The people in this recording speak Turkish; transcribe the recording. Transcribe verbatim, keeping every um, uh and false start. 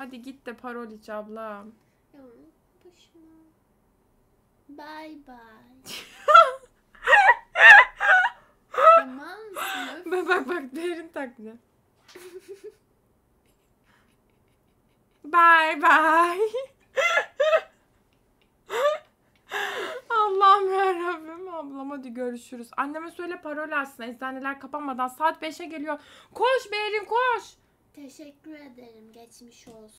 Hadi git de parol iç ablam. Ya başıma. Bye bye. Yaman mısın? Bak bak bak derin taklidi. Bye bye. Allah'ım yarabbim ablam, hadi görüşürüz. Anneme söyle parol açsın. Eczaneler kapanmadan saat beşe geliyor. Koş Berin koş. Teşekkür ederim. Geçmiş olsun.